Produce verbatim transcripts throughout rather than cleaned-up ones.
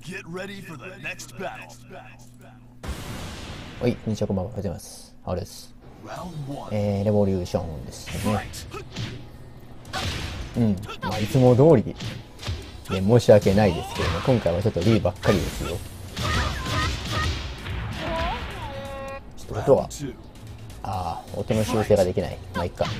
はい、こんにちは、こんばんは。おはようございます。あれです。えー、レボリューションですね。うん。まあ、いつも通り、ね、申し訳ないですけども、今回はちょっとリーばっかりですよ。ちょっと音が、ああ、音の修正ができない。まあ、いっか。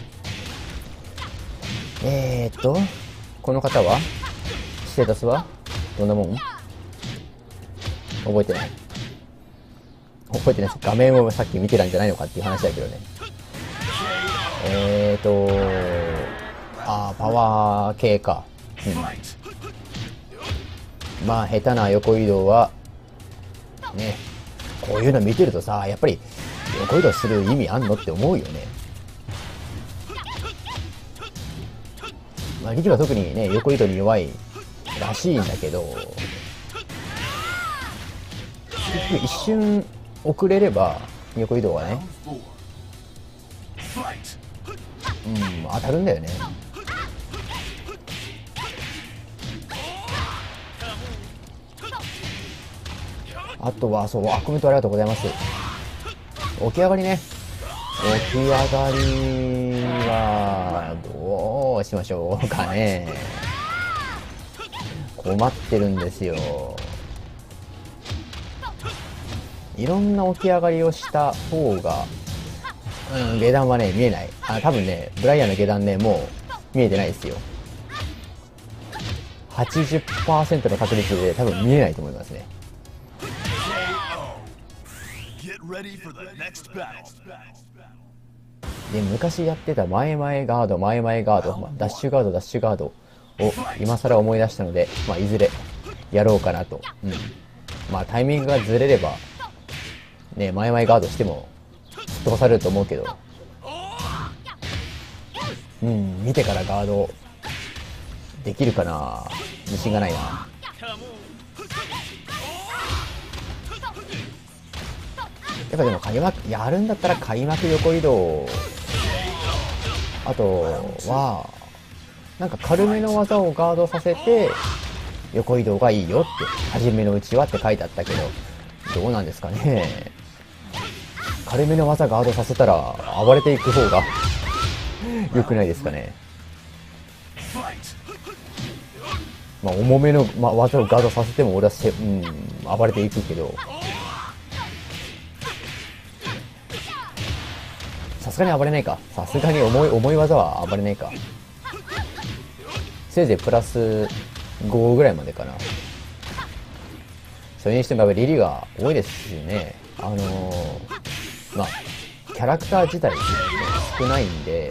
えーっと、この方はステータスはどんなもん？覚えてない。覚えてないです。画面をさっき見てたんじゃないのかっていう話だけどね。えーと、あー、パワー系か。うん。まあ、下手な横移動は、ね、こういうの見てるとさ、やっぱり横移動する意味あんのって思うよね。まあ、リキは特にね、横移動に弱いらしいんだけど、結局一瞬遅れれば、横移動がね、うん、当たるんだよね。あとは、そう、あ、コメントありがとうございます。起き上がりね。起き上がりは、どうしましょうかね。困ってるんですよ。いろんな起き上がりをした方が、うん、下段はね、見えない。あ、多分ね、ブライアンの下段ね、もう見えてないですよ。はちじゅっパーセント の確率で多分見えないと思いますね。で、昔やってた前々ガード、前々ガード、まあ、ダッシュガード、ダッシュガードを今更思い出したので、まあ、いずれやろうかなと。うん。まあ、タイミングがずれれば、ね、前々ガードしても、すっ飛ばされると思うけど、うん、見てからガード、できるかな？自信がないな。やっぱでも開幕、やるんだったら開幕横移動、あとは、なんか軽めの技をガードさせて、横移動がいいよって、初めのうちはって書いてあったけど、どうなんですかね。軽めの技ガードさせたら、暴れていく方が良くないですかね。まあ、重めの、まあ、技をガードさせても俺はせ、うん、暴れていくけど、さすがに暴れないか。さすがに重い、重い技は暴れないか。せいぜいプラスごぐらいまでかな。それにしてもやっぱりリリが多いですしね。あのー、まあ、キャラクター自体少ないんで、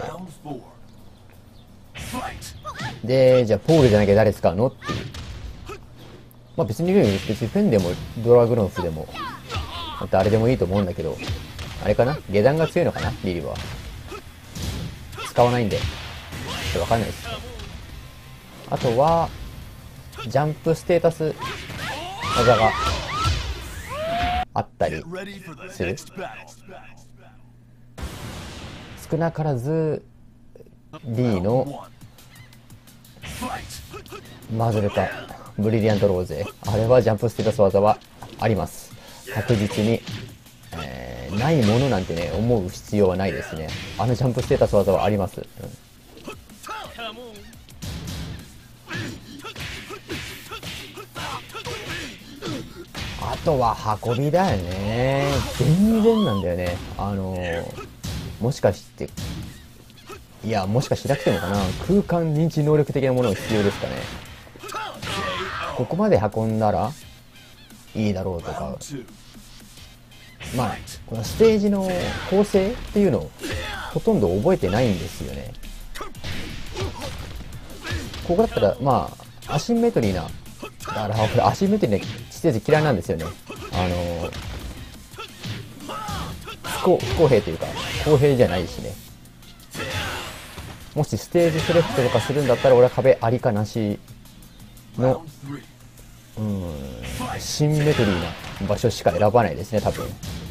で、じゃあポールじゃなきゃ誰使うのっていう。まあ別に、別にフェンでもドラグロンフでも、誰でもいいと思うんだけど、あれかな？下段が強いのかな？リリは。使わないんで、ちょっとわかんないです。あとは、ジャンプステータス技があったりする。少なからず D のマズルカブリリアントローゼ、あれはジャンプステータス技はあります。確実に、えー、ないものなんてね思う必要はないですね。あのジャンプステータス技はあります、うん。あとは運びだよね。全然なんだよね。あのー、もしかしていや、もしかしなくてもかな。空間認知能力的なものが必要ですかね。ここまで運んだらいいだろうとか。まあ、このステージの構成っていうのをほとんど覚えてないんですよね。ここだったら、まあ、アシンメトリーな、だからこれアシンメトリーなステージ嫌いなんですよね。あの不公、不公平というか、公平じゃないしね。もしステージセレクトとかするんだったら俺は壁ありかなしの、うーん、シンメトリーな場所しか選ばないですね、多分。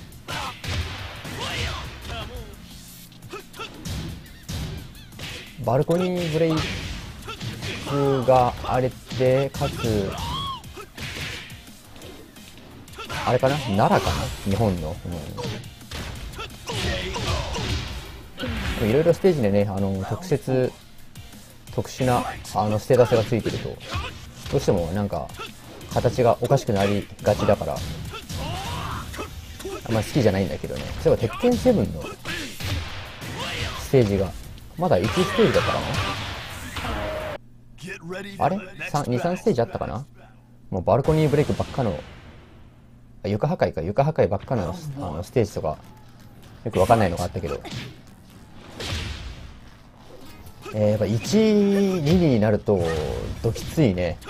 バルコニーブレイクがあれて、かつ、 あれかな、奈良かな、日本の。いろいろステージでね、あの特設特殊なあのステータスがついてるとどうしてもなんか形がおかしくなりがちだからあんま好きじゃないんだけどね。そういえば鉄拳セブンのステージがまだいちステージだったかな、あれに、さんステージあったかな。もうバルコニーブレイクばっかの床破壊か床破壊ばっかの、あのステージとかよくわかんないのがあったけど、えー、やっぱいち、にになるとドきついね。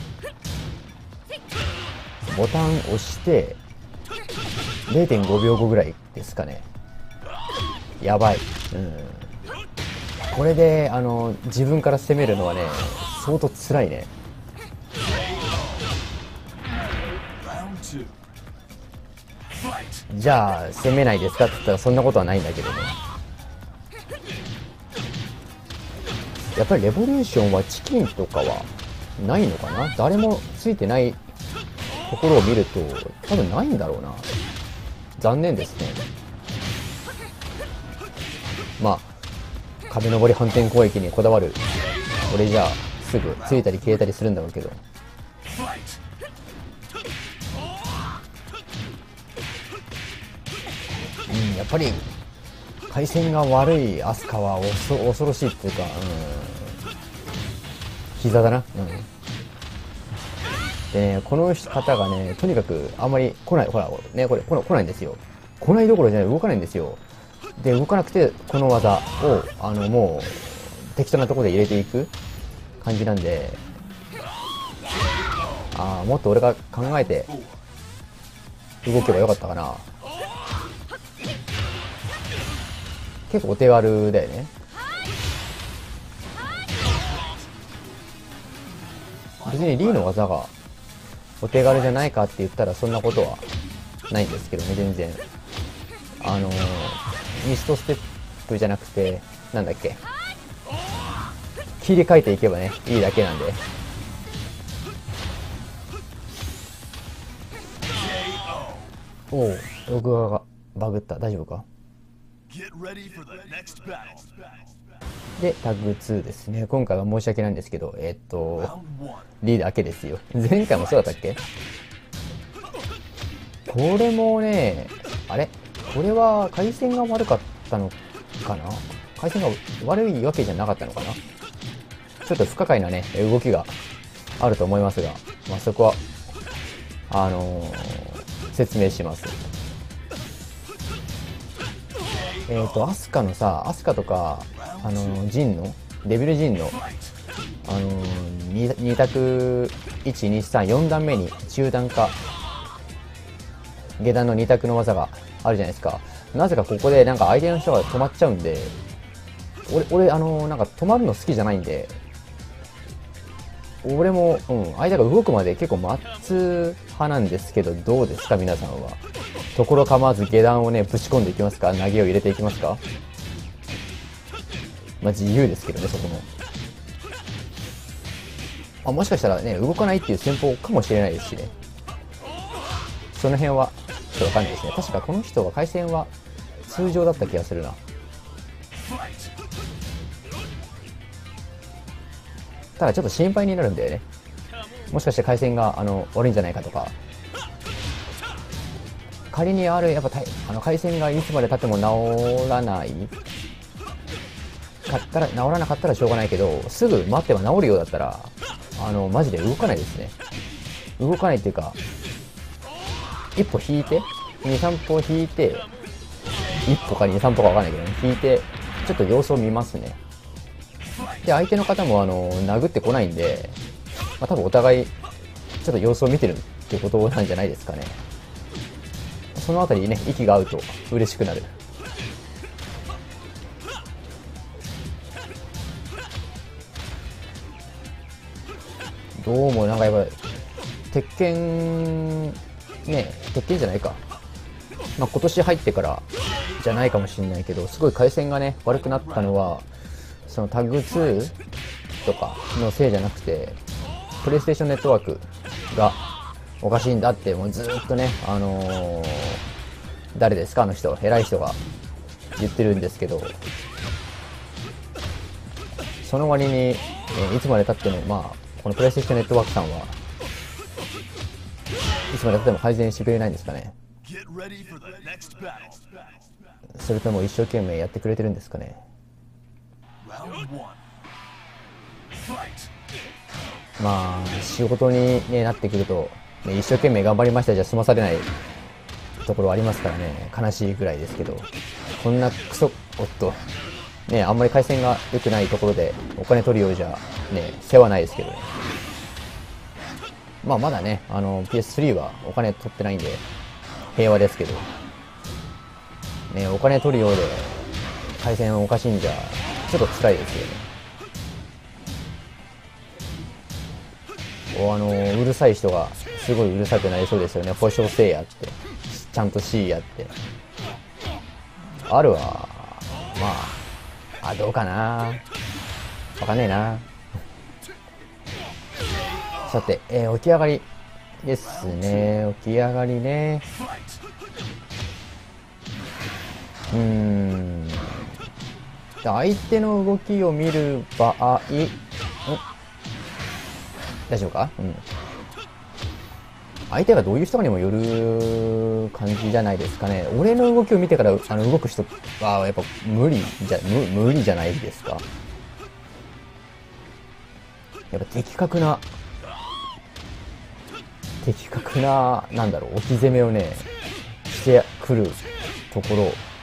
ボタン押して れいてんごびょうごぐらいですかね。やばい。うん。これであの自分から攻めるのはね相当辛いね。じゃあ攻めないですかって言ったらそんなことはないんだけどね。やっぱりレボリューションはチキンとかはないのかな。誰もついてないところを見ると多分ないんだろうな。残念ですね。まあ壁登り反転攻撃にこだわる俺じゃあすぐついたり消えたりするんだろうけど、うん、やっぱり回線が悪いアスカは恐恐ろしいっていうか、うん、膝だな。うん、でね、この方がねとにかくあんまり来ない、ほらねこれ来ないんですよ。来ないどころじゃない、動かないんですよ。で動かなくてこの技をあのもう適当なところで入れていく感じなんで、ああもっと俺が考えて動けばよかったかな。結構お手軽だよね。別にリーの技がお手軽じゃないかって言ったらそんなことはないんですけどね。全然あのー、ミストステップじゃなくてなんだっけ、切り替えていけばねいいだけなんで。おお、録画がバグった。大丈夫か。でタグツーですね。今回は申し訳ないんですけど、えー、っとリーだけですよ。前回もそうだったっけ。これもね、あれこれは回線が悪かったのかな。回線が悪いわけじゃなかったのかな。ちょっと不可解なね動きがあると思いますが、まあ、そこはあのー、説明します。えっとアスカのさ、アスカとかあのー、ジンのデビルジンのあのー、に択いちにさんよん段目に中段か下段のに択の技があるじゃないですか。なぜかここでなんか相手の人が止まっちゃうんで、俺俺あのー、なんか止まるの好きじゃないんで、俺も、うん、相手が動くまで結構待つ派なんですけど、どうですか皆さんは。ところ構わず下段をねぶち込んでいきますか、投げを入れていきますか。まあ自由ですけどね、そこも。あ、もしかしたらね動かないっていう戦法かもしれないですしね。その辺はちょっとわかんないですね。確かこの人は回線は通常だった気がするな。ただちょっと心配になるんだよね。もしかして回線があの悪いんじゃないかとか。仮にあるやっぱあの回線がいつまで経っても治らないかったら、治らなかったらしょうがないけど、すぐ待ってば治るようだったらあのマジで動かないですね。動かないっていうか、一歩引いてにさん歩引いて、一歩かにさん歩かわかんないけど、ね、引いてちょっと様子を見ますね。で相手の方もあの殴ってこないんで、まあ、多分お互いちょっと様子を見てるってことなんじゃないですかね。そのあたりね息が合うと嬉しくなる。どうもなんかやっぱ鉄拳ね、鉄拳じゃないか、まあ、今年入ってからじゃないかもしれないけど、すごい回線がね悪くなったのはそのタグツーとかのせいじゃなくて、プレイステーションネットワークがおかしいんだって、もうずーっとね、あのー、誰ですかあの人、偉い人が言ってるんですけど、その割に、えーいつまで経っても、まあ、このプレイステーションネットワークさんは、いつまで経っても改善してくれないんですかね。それとも一生懸命やってくれてるんですかね。まあ、仕事に、ね、なってくると、ね、一生懸命頑張りましたじゃ済まされないところありますからね、悲しいぐらいですけど、こんなクソ、おっと、ね、あんまり回線が良くないところでお金取るようじゃ、ね、世話ないですけどね。まあまだね、あの ピーエススリー はお金取ってないんで平和ですけど、ね、お金取るようで回線おかしいんじゃちょっと辛いですよね。おあのうるさい人がすごいうるさくなりそうですよね。保証せえやって、ちゃんとしいやって。あるはまああどうかな、わかんないな。さて、えー、起き上がりですね。起き上がりね。うーん。相手の動きを見る場合、ん大丈夫か？うん。相手がどういう人かにもよる感じじゃないですかね。俺の動きを見てからあの動く人はやっぱ無理じゃ、無、無理じゃないですか。やっぱ的確な、的確な、なんだろう、置き攻めをね、してくるとこ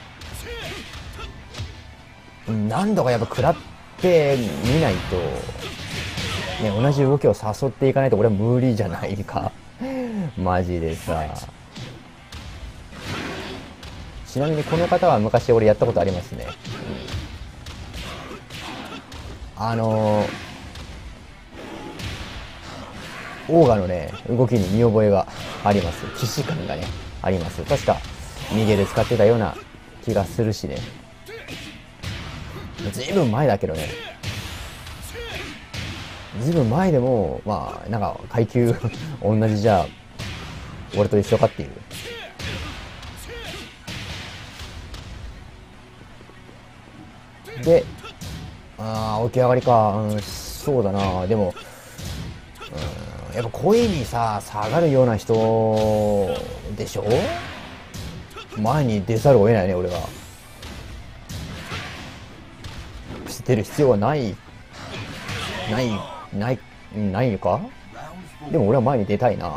ろ、何度かやっぱ食らってみないと、ね、同じ動きを誘っていかないと俺は無理じゃないか。マジでさ。ちなみにこの方は昔俺やったことありますね。うん、あのー、オーガのね、動きに見覚えがあります。既視感がね、あります。確か、右で使ってたような気がするしね。ずいぶん前だけどね。ずいぶん前でも、まあ、なんか、階級同じじゃ、俺と一緒かっていう。で、あー、起き上がりか。うん、そうだな。でも、うん、やっぱ声にさ、下がるような人でしょ？前に出ざるを得ないね、俺は。出る必要はない、ない、ない、ないのか？でも俺は前に出たいな。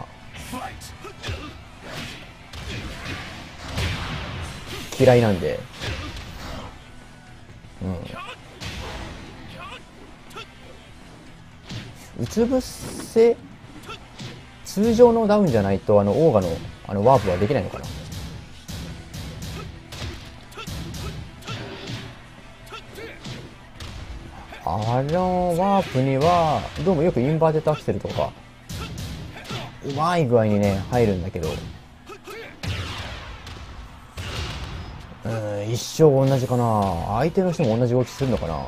嫌いなんで。うん。うつ伏せ、通常のダウンじゃないと、あの、オーガの、あの、ワープはできないのかな？あのワープには、どうもよくインバーテッドアクセルとか、うまい具合にね、入るんだけど、うん、一生同じかな。相手の人も同じ動きするのかな。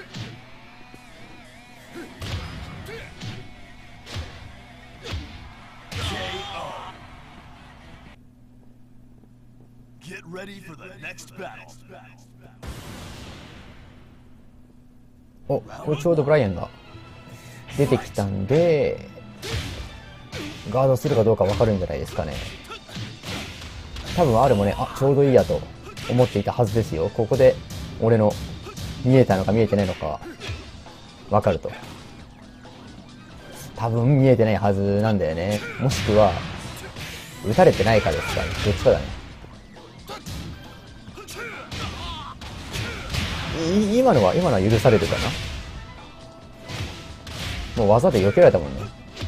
お、これちょうどブライアンが出てきたんで、ガードするかどうか分かるんじゃないですかね。多分 R もね、あ、ちょうどいいやと思っていたはずですよ。ここで俺の見えたのか見えてないのか分かると。多分見えてないはずなんだよね。もしくは撃たれてないかですかね。どっちかだね。今のは今のは許されるかな。もう技で避けられたもんね。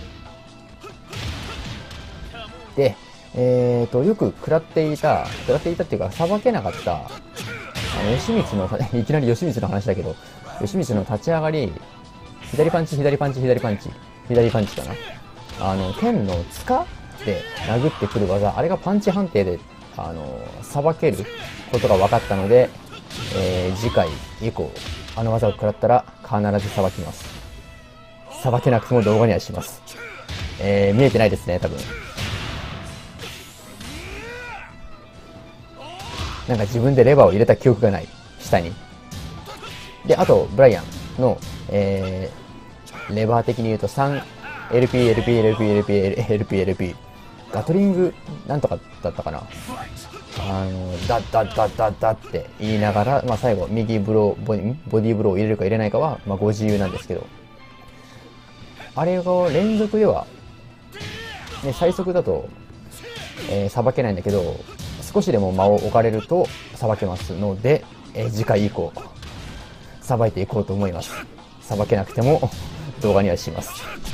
で、えーと、よく食らっていた、食らっていたっていうか、さばけなかった、あの、吉光の、いきなり吉光の話だけど、吉光の立ち上がり、左パンチ、左パンチ、左パンチ、左パンチかな。あの、剣の塚で殴ってくる技、あれがパンチ判定で、あの、さばけることが分かったので、えー、次回以降、あの技を食らったら必ずさばきます。さばけなくても動画にはします。 えー、見えてないですね、多分。なんか自分でレバーを入れた記憶がない。下に。で、あと、ブライアンの、えー、レバー的に言うと スリーエルピー、エルピー、エルピー、エルピー、エルピー、エルピー、エルピー。ガトリング、なんとかだったかな。あの、ダッダッダッダッダッって言いながら、まあ最後、右ブロー、ボディ、ボディブローを入れるか入れないかは、まあご自由なんですけど。あれを連続では、ね、最速だと、えー、さばけないんだけど、少しでも間を置かれるとさばけますので、えー、次回以降、さばいていこうと思います。さばけなくても動画にはします。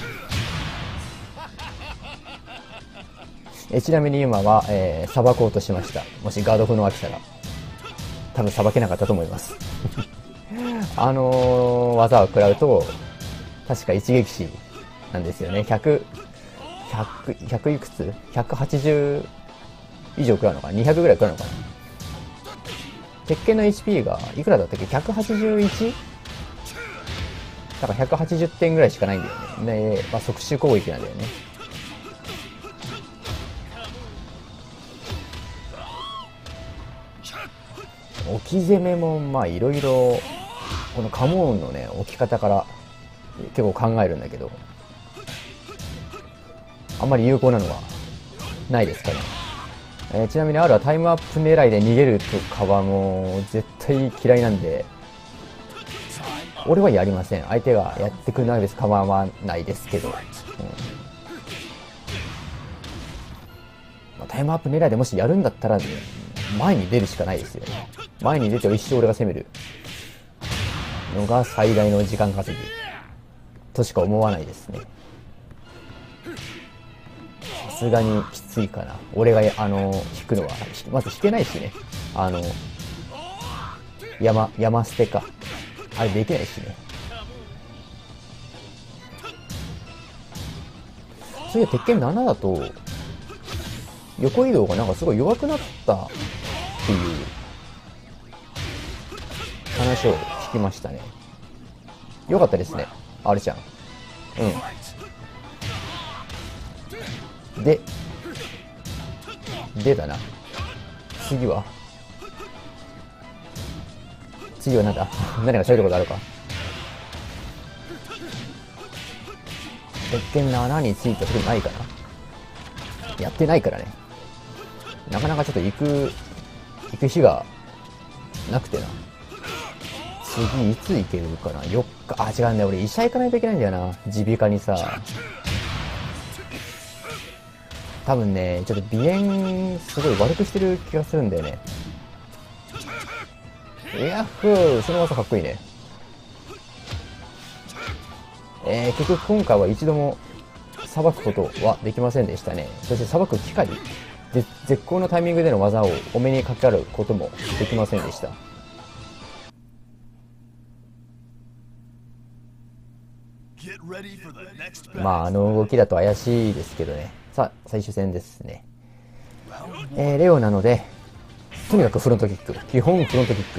えー、ちなみに今は、えー、さばこうとしました。もしガード不能が来たら、多分さばけなかったと思います。あのー、技を食らうと、確か一撃死なんですよね。ひゃく、ひゃく、ひゃくいくつ ?ひゃくはちじゅう 以上食らうのかな ?にひゃく ぐらい食らうのかな。鉄拳の エイチピー がいくらだったっけ ?ひゃくはちじゅういち? だからひゃくはちじゅってんぐらいしかないんだよね。で、まあ、即死攻撃なんだよね。置き攻めもまあいろいろ、このカモーンのね、置き方から結構考えるんだけど、あんまり有効なのはないですかね。えー、ちなみに R はタイムアップ狙いで逃げるとかはもう絶対嫌いなんで、俺はやりません。相手がやってくれないです構わないですけど、うんまあ、タイムアップ狙いでもしやるんだったら、ね、前に出るしかないですよね。前に出て一生俺が攻めるのが最大の時間稼ぎとしか思わないですね。さすがにきついかな。俺があの引くのはまず引けないしね。あの山山捨てかあれできないしね。そういう鉄拳ななだと横移動がなんかすごい弱くなったっていう話を聞きましたね。よかったですね、R ちゃん。うん。で、でだな。次は次はなんだ何か喋ることあるか。鉄拳ななについては特にないかな。やってないからね。なかなかちょっと行く、行く日がなくてな。次いつ行けるかな。よっか、あ、違うんだよ。俺医者行かないといけないんだよな。耳鼻科にさ。多分ね、ちょっと鼻炎すごい悪くしてる気がするんだよね。ヤッフー、その技かっこいいね。えー、結局今回は一度もさばくことはできませんでしたね。そしてさばく機会、絶好のタイミングでの技をお目にかかることもできませんでした。まああの動きだと怪しいですけどね。さあ最終戦ですね。えー、レオなのでとにかくフロントキック、基本フロントキック、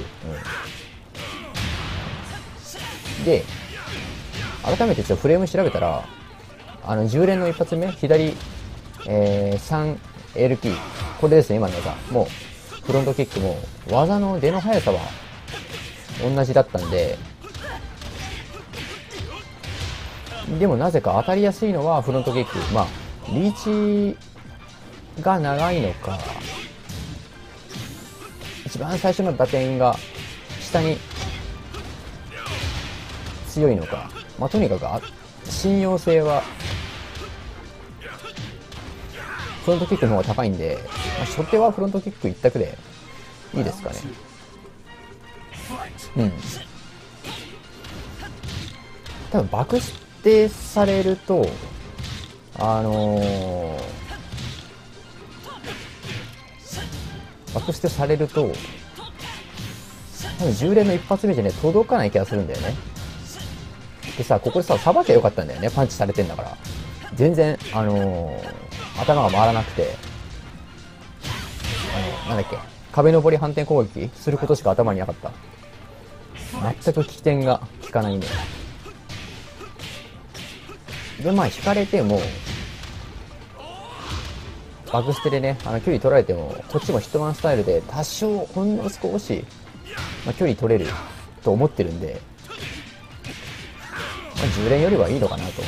うん、で改めてちょっとフレーム調べたら、あのじゅう連の一発目左、えー、スリーエルピー これですね。今の技もうフロントキックも技の出の速さは同じだったんで、でもなぜか当たりやすいのはフロントキック。まあリーチが長いのか、一番最初の打点が下に強いのか、まあとにかく信用性はフロントキックの方が高いんで、まあ、初手はフロントキック一択でいいですかね。うん。多分バクステされると、あのー、バクステされると、多分じゅう連の一発目じゃね、届かない気がするんだよね。でさ、ここでさ、さばきゃよかったんだよね。パンチされてんだから。全然、あのー、頭が回らなくて、あの、なんだっけ、壁登り反転攻撃することしか頭になかった。全く起点が効かないね。で、まあ、引かれても、 バグステでね、あの距離取られても、こっちもヒットマンスタイルで多少、ほんの少し、まあ、距離取れると思ってるんで、まあ、じゅう連よりはいいのかなと。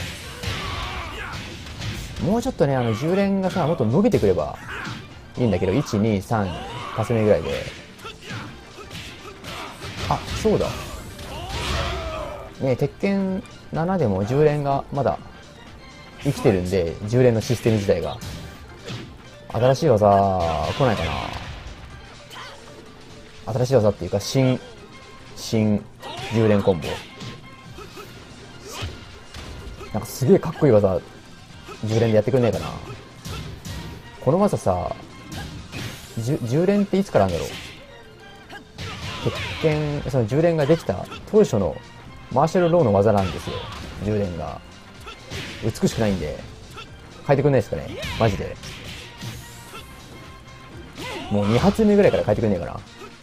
もうちょっとね、あのじゅう連がさ、もっと伸びてくればいいんだけど、いち、に、さんパス目ぐらいで。あ、そうだ。ね、鉄拳ななでもじゅう連がまだ生きてるんで、じゅう連のシステム自体が。新しい技来ないかな。新しい技っていうか、新、新じゅう連コンボ。なんかすげえかっこいい技、じゅう連でやってくんねえかな。この技さ、じゅう連っていつからなんだろう。鉄拳、そのじゅう連ができた当初のマーシャルローの技なんですよ。じゅう連が。美しくないんで、変えてくんないですかね。マジで。もうに発目ぐらいから変えてくんねえかな。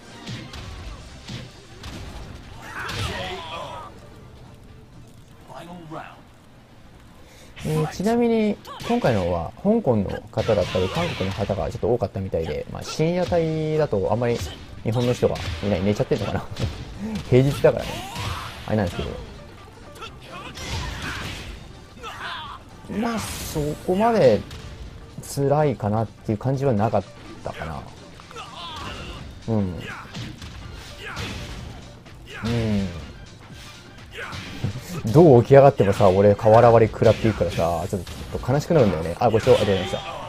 えー、ちなみに今回のは香港の方だったり韓国の方がちょっと多かったみたいで、まあ、深夜帯だとあんまり日本の人がいない、寝ちゃってるのかな平日だからね、あれなんですけど、まあそこまで辛いかなっていう感じはなかったかな。うんうんどう起き上がってもさ、俺、瓦割り食らっていくからさ、ちょっと悲しくなるんだよね。あ、ご視聴ありがとうございました。